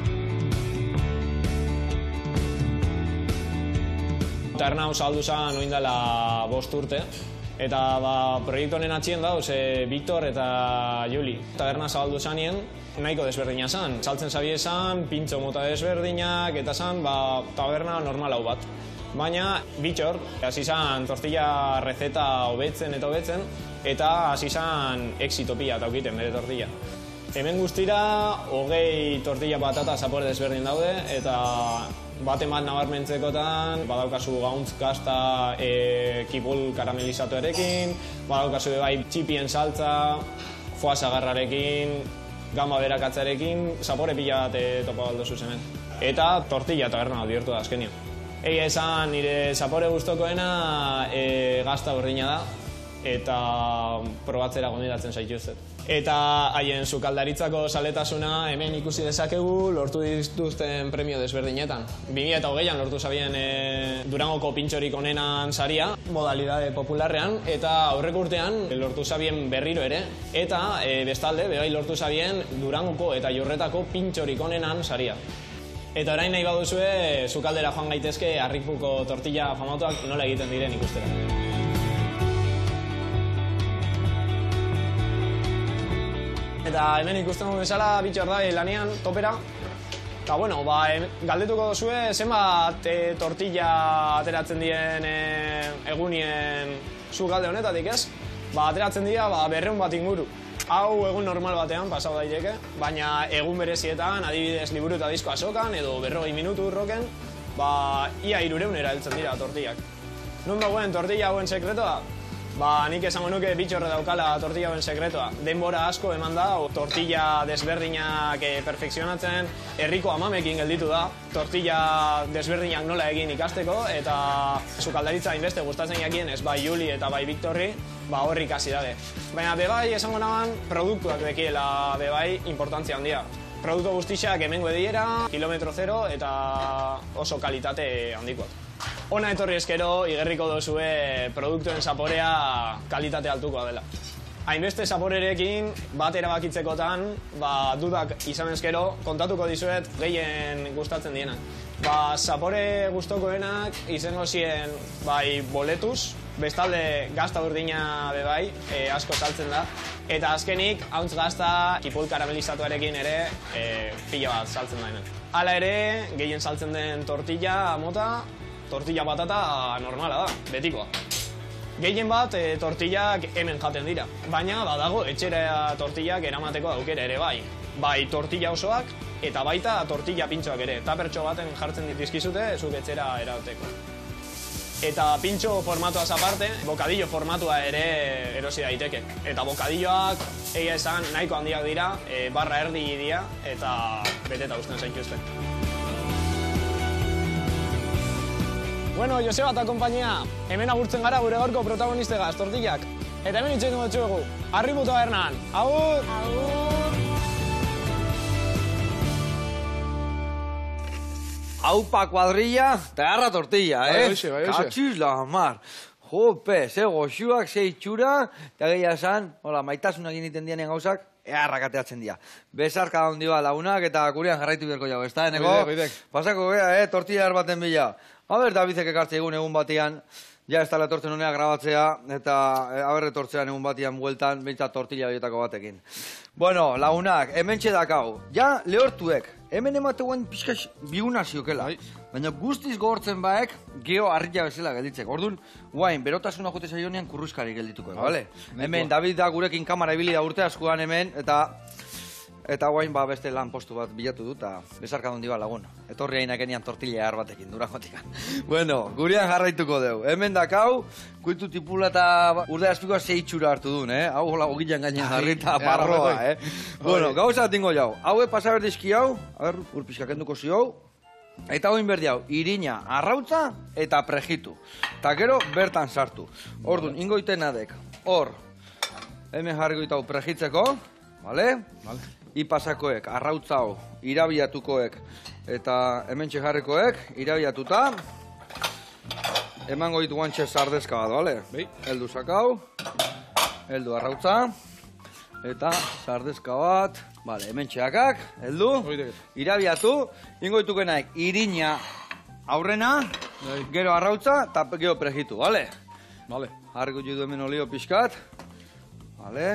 Taberna hau saldu zan oindela 5 urte, eta proiektu honen atxien dauz Bittor eta Juli. Taberna zabaldu zanien, nahiko desberdina zan. Saltzen zabie zan, pintxo mota desberdinak, eta zan taberna normal hau bat. Baina Bitxor, hasi zan tortilla rezeta hobetzen, eta hasi zan exito pila taukiten bere tortilla. Hemen guztira, 20 tortilla patata zapore desberdin daude, eta baten bat nabarmentzekotan, badaukazu gauntz kasta kipul karamelizatuarekin, badaukazu bai txipien saltza, foie sagarrarekin, gamba berakatzarekin, zapore pila bat topa baldozu hemen. Eta tortilla taberna bat bihurtu da azkenio. Egia esan, nire zapore guztokoena gazta berdina da, eta probatzera gonbidatzen zaituztet. Eta haien sukaldaritzako saletasuna hemen ikusi dezakegu lortu dituzten premio desberdinetan. 2008an lortu zabien Durangoko pintxorik onenan saria, modalidade popularrean, eta aurreko urtean lortu zabien berriro ere, eta bestalde, bebai lortu zabien Durangoko eta Jorretako pintxorik onenan saria. Eta orain nahi baduzue, sukaldera joan gaitezke arripuko tortilla famatuak nola egiten diren ikustera. Eta hemen ikusten dugu bezala, Bitxor da lanean, topera. Eta, bueno, galdetuko duzue, zenbat tortilla ateratzen dien egunien sukalde honetatik, ez? Ateratzen dira 200 bat inguru. Hau egun normal batean pasau daiteke, baina egun berezietan, adibidez liburu eta disko azokan, edo 40 minutu roken, ia 300 heltzen dira tortillak. Non dagoen tortilla hauen sekretoa? Nik esango nuke Bitxorre daukala tortilla hauen sekretoa. Denbora asko eman da, tortilla desberdinak perfekzionatzen, herriko amamekin gelditu da, tortilla desberdinak nola egin ikasteko, eta sukaldaritza inbeste gustatzen jakien, ez bai Juli eta bai Bittorri, horri ikasi dabe. Baina bebai esango naban, produktuak bekiela bebai importantzia handia. Produktu guztiak hemengo ediera, kilometro zero eta oso kalitate handikoak. Ona etorri eskero, igerriko dozue produktuen zaporea kalitate altukoa dela. Hainbeste zaporerekin, bat erabakitzekotan, dudak izan eskero, kontatuko dizuet gehien gustatzen dienak. Zapore gustokoenak izango ziren boletuz, bestalde gazta urdina bebai, asko saltzen da. Eta azkenik, hauntz gazta, kipul karamelizatuarekin ere, pila bat saltzen da hemen. Hala ere, gehien saltzen den tortilla mota, tortilla patata normala da, betikoa. Gehien bat tortillak hemen jaten dira, baina badago etxera tortillak eramateko aukera ere bai. Bai tortilla osoak eta baita tortilla pintxoak ere. Tapertxo baten jartzen dizkizute, zuk etxera eramateko. Eta pintxo formatuaz aparte, bokadillo formatua ere erosi daiteke. Eta bokadilloak egia esan nahiko handiak dira, barra erdi dira eta beteta usten zaituzten. Bueno, Joseba eta konpainia, hemen agurtzen gara gure gaurko protagonistegaz, tortillak. Eta hemen itxein dugu txuegu, arributo Hernan. Agur! Agur! Aupa kuadrilla, eta garra tortilla, Bai, hoxe. Katxiz la mar. Jope, ze goxuak, ze itxura, eta gehiago esan, hola, maitasunak egiten dienen gauzak, errakateatzen dira. Bezarka handi bat lagunak eta gurean jarraitu berko jau, ez da, eneko? Oidek. Pasako gea, tortilla erbaten bila. Aber, Davidek ekartze egun batean, ja ez tala etortzen honea grabatzea, eta aber etortzean egun batean bueltan, bintzat tortilla bietako batekin. Bueno, lagunak, hemen txedakau. Ja, lehortuek, hemen emateuen pixka biguna ziokela. Baina guztiz gogortzen baek, geho harria bezala gelditzek. Orduan, guain, berotasuna jote zaionean kurruskari geldituko, bale? Hemen, David da gurekin kamara ibili da urte askoan hemen, eta guain beste lan postu bat bilatu du, eta bezarka dundi bat lagun. Etorri hainak enian tortilla batekin, Duragotikan. Bueno, gurean jarraituko deu. Hemen dakau, kuitu tipula eta urde azpikoa zeitxura hartu duen, Hau hola ogilean gainen jarri eta parroa, Bueno, gauza tingo jau. Haue pasaberdizki hau, urpizkak enduko zio, eta hoin berdi hau, irina, arrautza eta prejitu. Eta gero bertan sartu. Orduan, ingoiten adek, hor, hemen jarriko hau prejitzeko, bale? Ipasakoek, arrautzao, irabiatukoek, eta hemen txejarrikoek, irabiatuta, emango ditu guantxe sardezka bat, bale? Heldu sakau, heldu arrautza, eta sardezka bat, bale, hemen txeakak, heldu, irabiatu, ingo ditukenaik, irina aurrena, gero arrautza, eta gero prejitu, bale? Jarriko judu hemen olio pixkat, bale?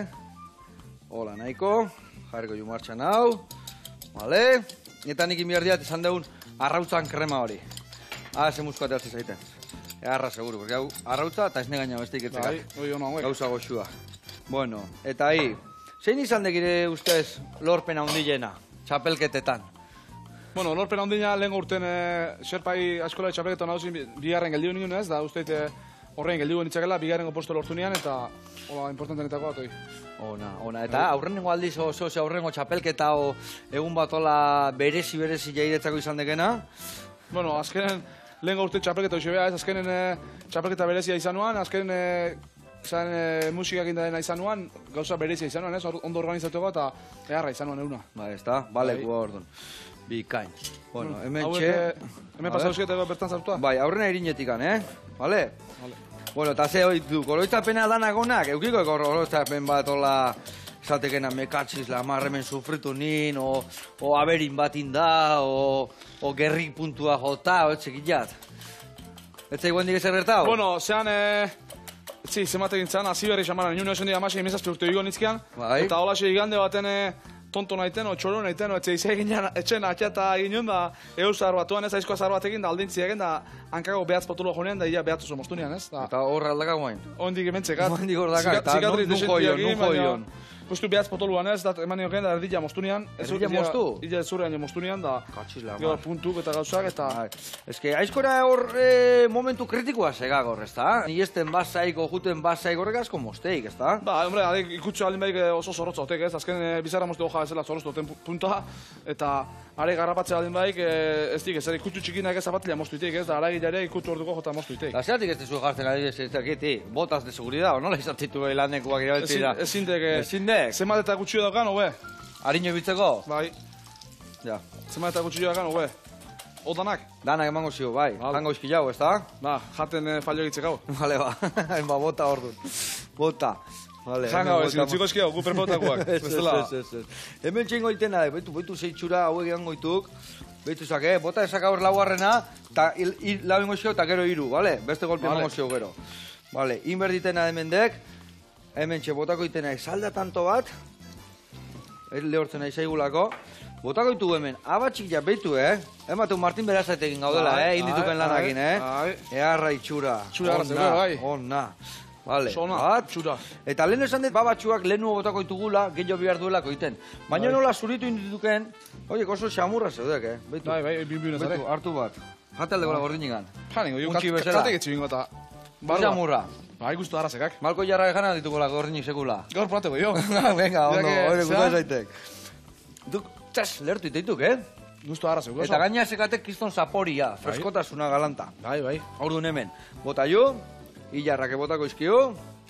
Hola nahiko, jarriko ju martxan hau, bale? Eta nik inbiardiat izan deun arrautzan krema hori. Ze muskate hartze zaiten. Arra seguru, porque hau arrautza eta esne gaina beste iketzekak. Gauza goxua. Bueno, eta zein izan degire ustez lorpen handilena, txapelketetan? Bueno, lorpen handina lehen urten xerpai askola txapelketan nauzin bigarren geldiu ningen ez, da usteet horrein geldiu nitzakela, bigarrengo posto lortu nian, eta hola, importantenetako bat hoi. Ona, eta aurrenengo aldiz oso aurrengo txapelketa egun bat hola berezi jairetzako izan dekena? Bueno, azkenen lehen urte txapelketa hoxe beha ez, azkenen txapelketa berezia izan nuan, azkenen musikak indadena izan nuan, gauza berezia izan nuan ez, ondo organizatuko eta eharra izan nuan euna. Ba, ez da, bale gu orduan. Bikain. Bueno, hemen hemen pasauzkietako bertan zartua? Bai, aurrena irinetikan, Bale? Bueno, eta ze hori du, oroitzapena danagonak, eukiko oroitzapen bat hola esatekena mekatxiz la marremen sufritu nin, o aberin batin da, o gerrik puntua jota, o etxekillat. Etxe guen dik ezer gertau? Bueno, zean, zematekin zan, hasi berri xamaran, nio esan dira amasei emezazpi urte egon izkian, eta hola xe igande baten tonto naiten, o txoro naiten, o etxe izan etxen atxata ginen, da eus arbatuan ez, aizko azar batekin, da aldintzi egin, da hankago behatz potolo jonean, da ia behatzu zomostu nian, ez? Eta horra aldaka guain? Ondik hemen txekat. Ondik hor daka, eta nuko ion. Justu behatz potoluan ez, da eman nioken, da erdila mostu nian. Erdila mostu? Illa zurrean mostu nian, da gero puntuk eta gauzak, eta... Ez que aizkora hor momentu kritikoa segak hor, ez da? Niesten bazaik, ojuten bazaik horrek asko mosteik, ez da? Ba, hombre, adek ikutxo aldin baik oso zorrotza hotek, ez? Azken bizarra moste hoja ezela zorroztu hoten punta, eta are garrapatzea aldin baik, ez dik, ez ikutxo txikinak ez zapatila mostu itek, ez? Da, aragilare ikutxo orduko jota mostu itek. Da, zeratik ez tezu jartzen ari ez dakiti, botas de seguridad, nola izatitu lanekuak irabiltzira? Ezin Zemat eta gutxio daukan, hobe? Ariño bitzeko? Bai. Ja. Zemat eta gutxio daukan, hobe? Odanak? Danak emango zio, bai. Jango izki jau, ez da? Ba, jaten fallo egitzekau. Bale, ba. Ba, bota orduan. Bota. Janga, ez utziko eskiau, gu perpotakoak. Ez. Hemen txingo itena, behitu zeitxura hauek egango ituk. Behitu zake, bota esaka hor lauarrena, eta lau ingo zio eta gero iru, bale? Beste golpe emango zio gero. Bale, inberditena demendek. Hemen txe, botako itena salda tanto bat, lehortzen nahi zaigulako, botako itu hemen, abatxik ja behitu, Ematu Martin Berazatekin gaudela, indituken lanakin, Earra itxura, onna, vale, bat, txura. Eta lehenu esan dut, babatxuak lehenu botako itugula, gehiago bihar duelako iten. Baina nola zuritu indituken, oiek oso xamurra zeudek, behitu. Bai, binbinu zare. Hartu bat, jate aldeko lagordinikan. Janingo, katek etxibingo eta... Xamurra. Bai, guztu arazekak. Malko jarra egana ditukola gorrinik sekula. Gaur plateko, jo. Venga, ondo, hori guta zaitek. Duk, txas, lehertu iteituk, Gusto harra zeuko. Eta gaina zekatek kiston zaporia, freskotasuna galanta. Bai. Orduan hemen, bota jo, hilarrak botako izkio,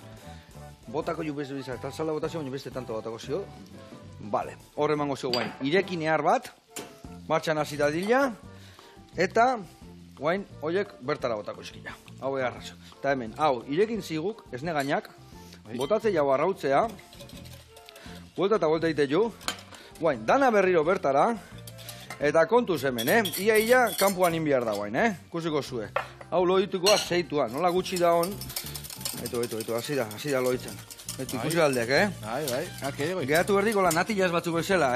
botako jo beste bizar, eta zala botazio, baina beste tanto botako zio. Vale, horre emango zio guain, irekin ehar bat, martxan hasi dadila, eta guain, hoiek bertara botako izkila. Hau egarrazo. Eta hemen, hau, irekin ziguk, esne gainak, botatze jau arrautzea, buelta eta buelta ite jo, guain, dana berriro bertara, eta kontuz hemen, Ia kanpuan inbiar da guain, kusiko zue. Hau loitukoa zeituan, nola gutxi da hon, hasi da loitzen. Ikusi aldek, Bai. Geratu berdiko la natilla ez batzu bezala,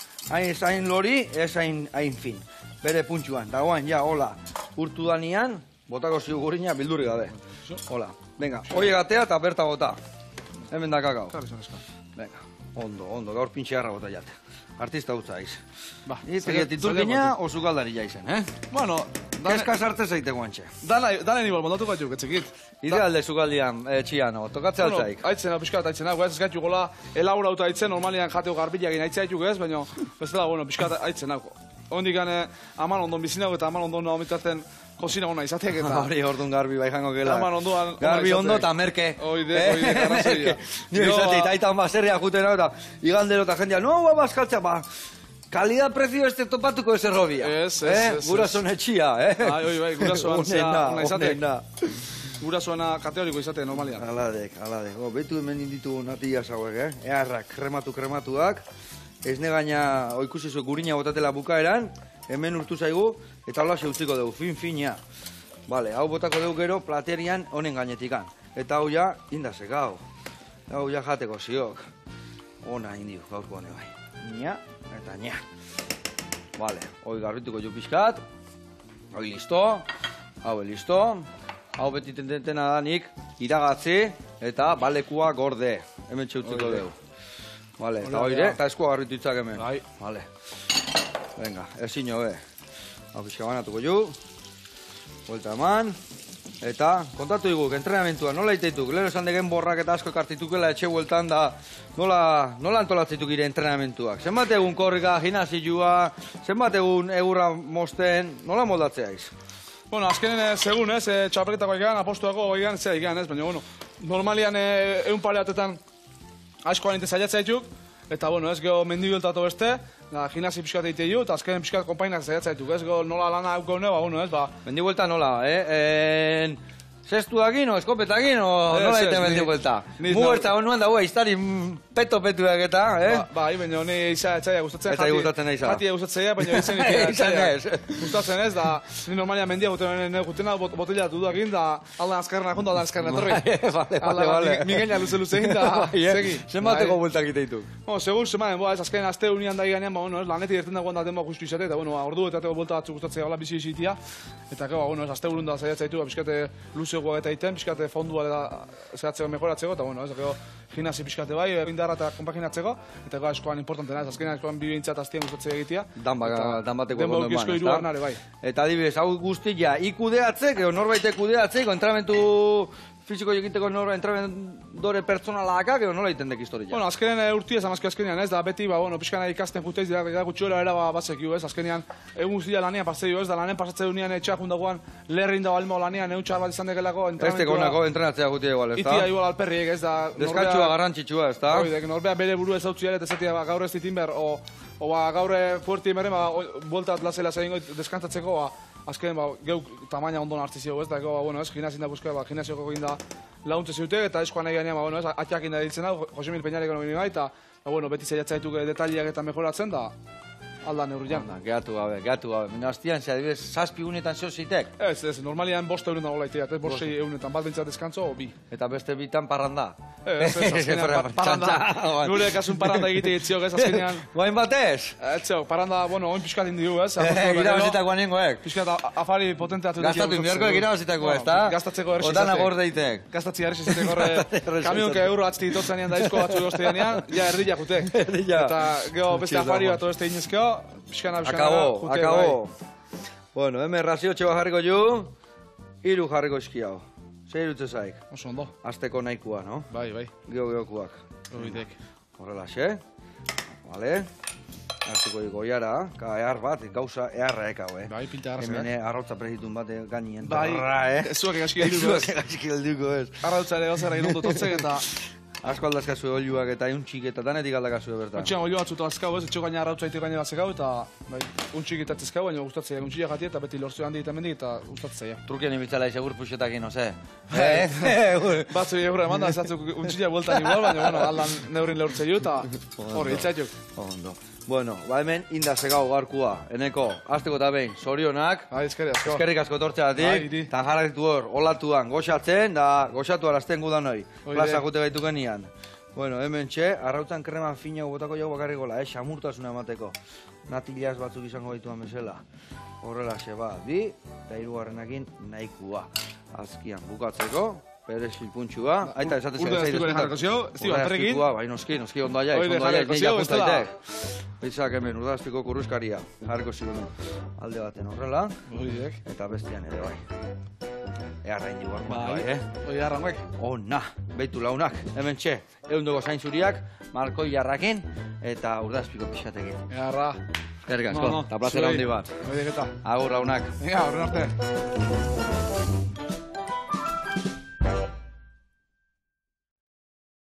hain lori, ez hain fin. Bere puntxuan, da guain, ja, hola, urtu danian, botako ziu gurina bildurri gabe. Hola, venga, hoi egatea eta berta bota. Hemen da kakao. Venga, ondo, gaur pintxearra bota jate. Artista hutza aiz. Itegiet iturgina, osu galdari jaizen, Bueno, Keska sartze zeite guantxe. Danen igual, mondatu gaituk, etxekit. Idealde zugaldian txiano, tokatze altzaik. Aitzena, pixkat aitzena, guaz ez gaitu gola elaborauta aitzen, normalian jateo garbilagin aitzea aituk ez, baina bestela, pixkat aitzena. Hondik gane, aman ondon bizinago eta aman ondon omitaten kozina gona izateak eta... Hori, orduan garbi bai jango gela. Aman ondoan... Garbi ondo eta merke. Oide, garrazoia. Nio izate, itaitan baserria jutera eta igandero eta jendea, no, baskaltza, kalidad-prezio este topatuko ese robia. Ez. Gurasoan etxia, Bai, gurasoan zea izateak. Gurasoana kategoriko izateak normalian. Aladek. Betu hemen inditu natia zauek, Eharrak, krematuak. Ez negaina, oikusi zu gurina botatela bukaeran, hemen urtu zaigu, eta hola utziko dugu, fin-fina. Vale, hau botako dugu gero platerian honen gainetikan. Eta hau ja, indazek hau. Hau ja jateko ziok. Ona indiu, gaurko hone bai. Nia eta nia. Vale, hoi garbituko jo pixkat. Hoi listo. Hau beti tentena danik, iragatzi eta balekua gorde. Hemen txeutziko dugu. Vale, eta hoire, eta eskua garritu itzak hemen. Bai. Vale. Venga, ezin jo, Hau pixka banatuko ju. Vuelta eman. Eta, kontatu diguk, entrenamentua, nola iteituk? Lero esan degen borrak eta asko kartitukela etxe bueltan da, nola antolatzeituk ire entrenamentuak? Zenbat egun korrika, gimnazioa, zenbat egun egurra mosten, nola moldatzeaiz? Bueno, azkenen segun ez, txapelketako egan, apostuako egan, zea egan ez, baina, normalian egun pare batetan askoan inte zaiatzea dituk, eta, ez geho mendibiltatu beste, gimnazi pixkat egite ju, eta azkenen pixkat konpainak zaiatzea dituk, ez geho nola lana eukau neba, Mendibuelta nola, Zestuakin o eskopetakin o nola egiten mendibuelta? Mugertza honuan dagoa, iztari peto-petuak eta, Bai, baina honi etxaia gustatzen. Eta gustatzen nahi za. Jatia gustatzea, baina izen etxaia. Gustatzen ez, da, ni normalia mendia gutena botella dudakin, da aldan azkarrena jondo, aldan azkarrena torri. Vale. Migueña luze-luzein, da, segi. Zenbateko bueltak iteituk? Segur, semanen, ez azken aste unian da iganean, lanetik erten dagoen da denba justu izate, eta, ordu eta buelta batzuk gustatzea gala bizi izitia. Eta, ez azte burun da zaiatzea ditu, pixkate luzegoa eta iten, pixkate fondua zehatzeko mejoratzeko, eta, ez, gimnazi pixkate bai, indarra eta konpaginatzeko, eta eskoan importantena, ez azkenean eskoan bibentzat aztien gustatzea egitea. Dan bateko egon den ban, bai. Eta adibidez, hau guztia, ikudeatzek, norbaitek kudeatzek, entramentu fiziko egiteko entrenadore pertsonalakak, edo nola egiten dek historia? Bueno, azkenen urtia zamazki azkenean ez, da beti, pixkana ikasten juteiz, da gutxoela era batzekio ez, azkenean egun guztia lanean paseio ez, da lanen pasatze dunean etxea jundagoan lerrin da balmo lanean, egun txar bat izan dekelako entrenamentua. Ez tekonako entrenatzea gutia igual, ez da? Itia igual alperriek ez, da... Deskantxua garrantzitsua, ez da? Norbea bere buru ez hau txialet ezatia gaur ez ditin behar, o gaur fuerti emeren, bueltat lazela zeingo deskantzatzeko, azken, geuk tamaina ondon hartzizio, ez da, ez, gimnazin da buska, gimnazioko egin da launtze ziutek, eta eskoan nahi ganean, ez, atiak inda ditzen hau, Josemil Peñarek gano bai, eta, beti zaiatzaituk detaliak eta mejoratzen da, aldan neurrian. Gehatu gabe. Mina hastian, ze adibidez, 7 unetan zeo zitek? Ez, normalian 5 eunetan hola iteat, 5 eunetan, bat bentsat deskantzo, o bi. Eta beste bitan parranda? Ez, azkenean, parranda. Gure kasun parranda egite ditziok, ez, azkenean. Guain batez? Etzeo, parranda, oin pixkat indigu, ez. Irabazitako anengoek? Piskat afari potenteatu ditu. Gastatu inbiarkoek irabazitako, ez da? Gastatzeko erresi Odana gordeitek. Gastatzi erresi izateko horre. Kamionke euro atzti ditotzenean da izko batzu gozteanean, ja erdila jutek. Eta geho beste afari bat oeste inezkeo, pixkana jutek. Akabo. Bueno, hemen razio txeba jarriko ju, 3 jarriko eskiao. Zer irutze zaik? Oso ondo. Azteko nahikoa, no? Bai. Geokuak. Horitek. Horrela, xe? Vale. hartuko goiara, ehar bat, gauza eharra ekau, Bai, pinta garra Hemen arrautza prehitun bat gainien. Bai, zuak egazki helduko ez. Egazki helduko ez. Arrautza ere gozera inondo totzek eta... Asko aldazkazu oliuak eta untxik eta danetik aldakazu bertan. Untxian olio batzuta azkau ez, etxo gaina arrautza iti gaina batzekau eta untxik eta tezkau, baina gustatzea untxia gati eta beti lortzio handi eta mendik eta gustatzea. Trukian ibitzala egur puxetakin, oze? Batzu egura eman da, zatzuk untxia bueltan igual, baina aldan neurin lortzea ju eta horri, itzaituk. Ondo. Bueno, hemen indazegau garkua, eneko, azteko eta behin, zorionak. Eskerrik asko. Eskerrik asko tortzeatik, eta jarraitu hor, olatuan, goxatzen, da goxatu arazten gudanoi, plaza jute gaitu genian. Bueno, hemen txe, arrautzan krema fina botako jau bakarrik gola, xamurtasuna emateko. Natilaz batzuk izango gaituan bezala. Horrela ba, bi, eta hirugarrenakin nahikua. Azkian bukatzeko, perezil puntxua. Aita, esatez bai, noski, ondo aia, Pitzak hemen, urdazpiko kurruzkaria. Jarriko ziren alde baten horrela. Eta bestian ere bai. Earrain duak bai, Oi, arranguek. Ona, beitu launak. Hemen txe, eundoko zainzuriak, markoi jarrakin, eta urdazpiko pixatekin. Earra. Eskerrik asko, eta plazera handi bat. Oidek eta. Agur launak. Venga, horren arte.